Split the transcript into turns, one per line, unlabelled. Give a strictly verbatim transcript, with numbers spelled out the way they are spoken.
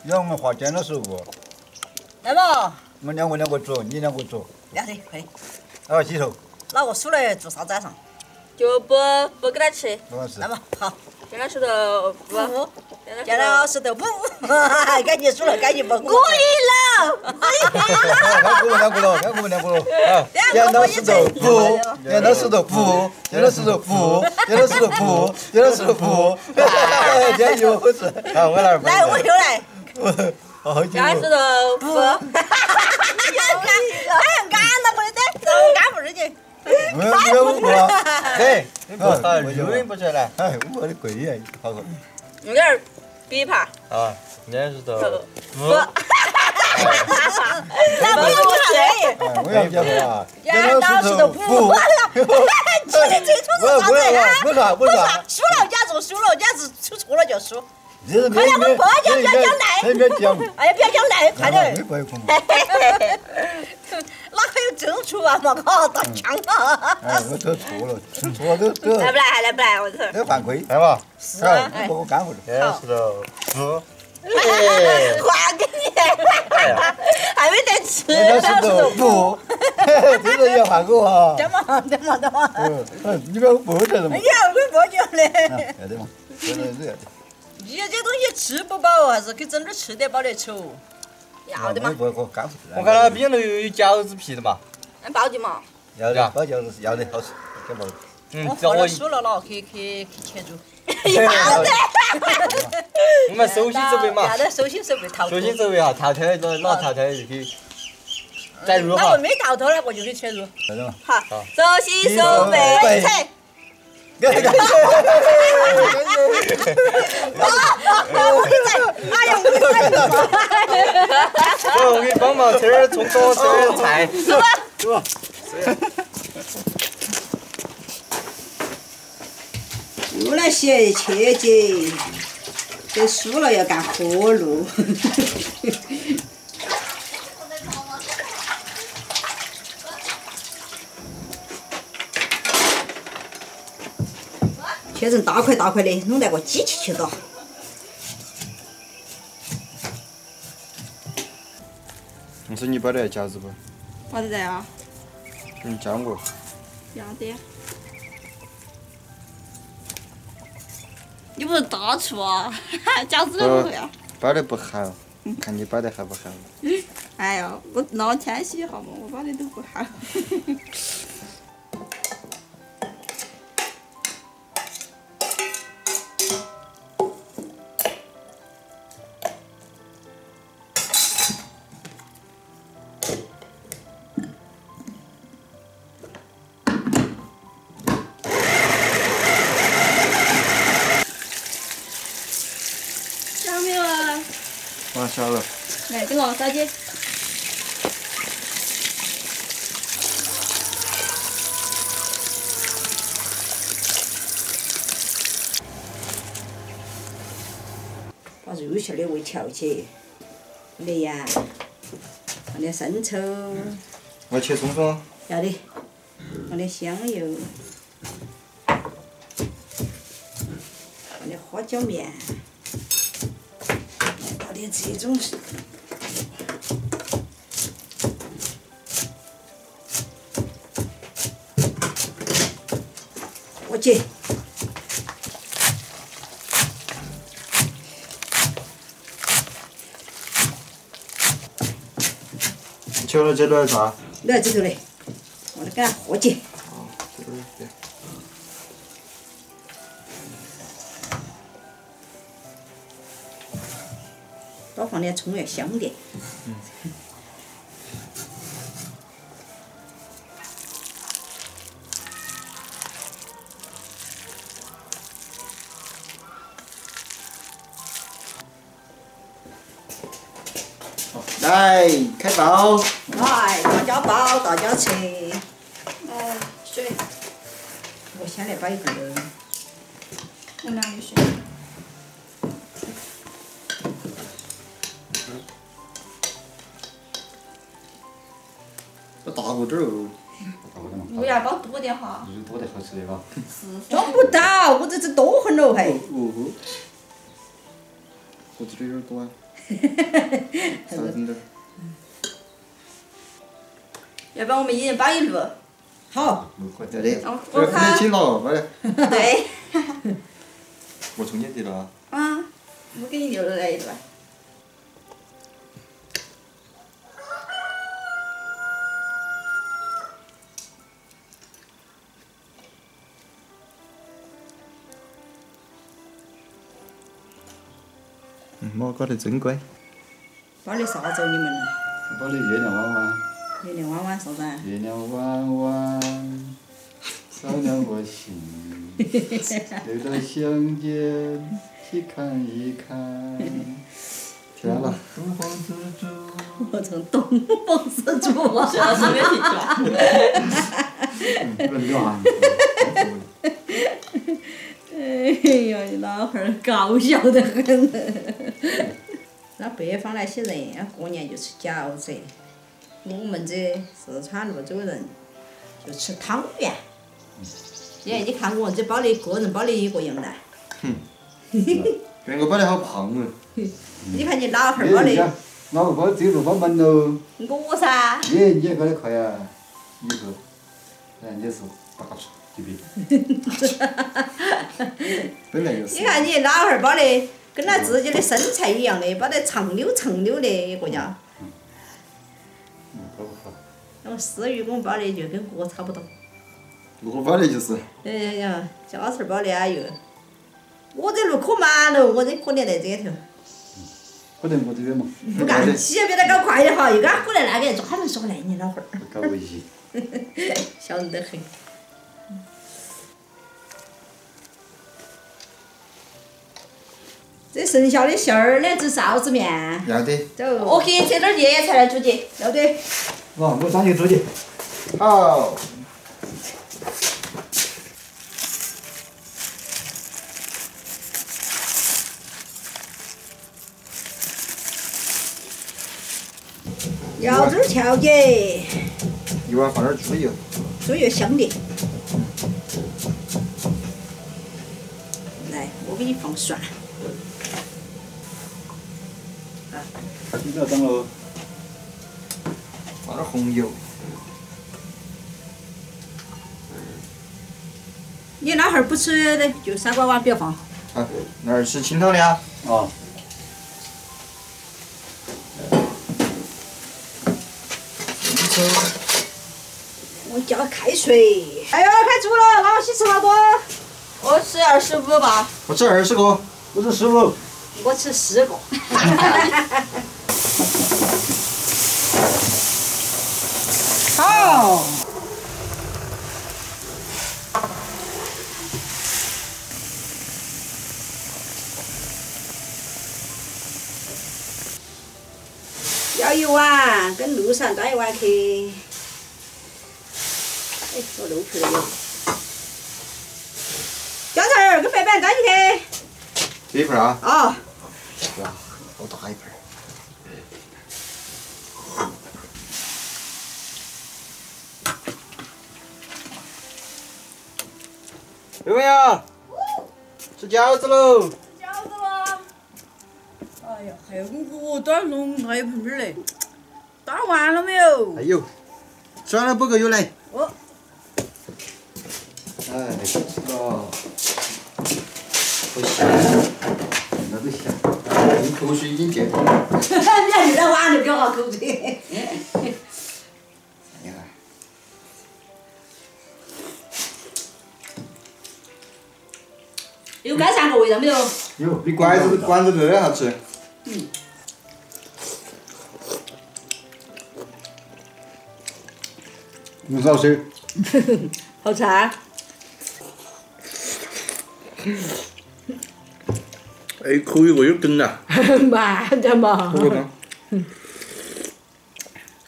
要我们划剪刀石头布。
来嘛。
我们两个两个做，你两个做。
要得，可以。
啊，洗头。
哪个输了做啥子上？
就不不给他吃。
不管是。
来嘛，好。
剪刀石头布。
剪刀石头布，赶紧输了，赶紧不。我赢了。
看我们两个了，看我们两个了。啊，剪刀石头布，剪刀石头布，剪刀石头布，剪刀石头布，剪刀石头布。今天又回事。好，我来。
来，我又来。
好久。
剪刀石头布。
你要干，哎，干了不得，让我干不儿去。
没有没有五个。对，啊，有人不起来。哎，我的贵呀，好个。
有点比一盘。
啊，剪刀石头布。
来，我又来。
我要讲了。
剪刀石头布。记得最初是啥子啊？
为啥？为啥？
输了假如输了，假如出错了就输。
快
点，我不讲，不要讲赖。
不要讲。
哎呀，不要讲赖，快点。
没怪恐怖。
哪还有正出啊嘛？靠，打枪啊！
哎，我这错了，错了都都。
来不来？来不来？我这。
这犯规，
来嘛。
是啊。
我我干活的。
剪刀石头布。
还给你，还没得吃。
剪刀石头布，这个要换个哈。
等嘛，等嘛，等嘛。
嗯，你不要不着的嘛。
你要会不讲的。
要得嘛，这个是要得。
你这东西吃不饱，还是给整点吃得饱的吃哦。
要的嘛。
我我干活。
我看那边头有有饺子皮的嘛。
那包的嘛。
要的，包饺子是要的，好吃，真包。
嗯，
我喝了输了了，去去去切猪。
要的。
我们手心手背嘛。
要得，手心手背掏。
手心手背哈，淘汰那哪淘汰就可以再入哈。
那我没淘汰了，我就可以切入。
晓得嘛？
好，手心手背切。
感谢感谢。
我给你，哎呀，我给你。
我给你帮忙吃点葱葱，吃点菜。
走吧，走吧。
又来写切记，这输了要干活路。切成大块大块的，弄那个机器去剁。
我说你包的饺子不？
包得在啊。
你教我。
要的。你不是大厨啊？饺子都不会啊。
包得不好，看你包得好不好。
哎呀，我那谦虚一下嘛，我包的都不好。小没有啊？
我晓了。
来，给我烧鸡。
把肉馅的味调起，放点盐，放点生抽。
我切葱葱。
要得，放点香油，放点花椒面，倒点这种。我姐。
切了这来啥？
来这头来，我来给它和解。
哦，这个对。
多放点葱要香点。
嗯。来，开爆！
来，大家包，大家吃。
来，水。
我先来摆一个。
我哪里水？
要大个点哦。
不要包多点哈。
肉多得好吃的嘎。
装不到，我这只多很了还。
哦吼。我这里有点多啊。
少整点。
要不然我们一人包一路。
好。
六块钱的。
我
我看你请了，快点。
对。
我充你的了。
啊，我给你留了来一段。
嗯，我搞得真乖。
包的啥子你们呢？
包的月亮弯弯。
月亮弯弯啥子？
月亮弯弯，照亮我心。留到乡间去看一看。天了，东方之珠。
我从东方之珠啊！
主要是没听
嗯，不乱。
哎呀，你老汉儿搞笑得很。那北方那些人，过年就吃饺子。我们这四川泸州人就吃汤圆。哎，你看我们这包的，个人包的一个样来。
哼。别个包的好胖哦。
你看你老汉儿包的。
老包这个包满喽。
我噻。
你你也搞得快呀，你是，哎，你是大厨，对不对？本来就是。
你看你老汉儿包的，跟他自己的身材一样的，包得长溜长溜的，一个叫。
嗯。嗯，包不好。
那么思雨公包的就跟我差不多。
我包的就是。
哎呀呀，家头包的啊又，我这路可慢了，我这可怜在这头。
可能我这边嘛。
不干，起要比他搞快的哈，又给他过来那个，专门说来你老汉儿。
搞危险。
笑人得很。这剩下的馅儿呢，吃臊子面。
要得。
走。我给你切点叶菜来煮的，要得。
哦，我上去煮的。好。
腰子调节。
一碗放点猪油。
猪油香的。来，我给你放蒜。啊。
你不要等喽。放点红油。
你老汉儿不吃的，就三瓜碗不要放。
啊，那儿吃清汤的啊。哦。
我加开水。哎呦，开煮了，老西吃好多。
我吃二十五吧。
我吃二十个。我吃十五。
我吃四个。好。舀一碗，跟路上端一碗去。哎，我漏出来了。姜丝儿跟白板端进去。
这一盘啊？
啊。
哇，好大一盘。刘文阳，吃饺子喽！
饺子了。哎呀，还有我端龙还有盆儿嘞，打完了没有？
还有，吃完了不够有来。
哦。
哎，吃了，好香，那个香，你口水已经溅到了。
你看你在碗里表下口水。
你看。
有干香个味道没有？
有，比馆子馆子头的好吃。
嗯。
用少水。
好吃啊！
哎，口味我有梗啊！
慢点嘛。
口味梗。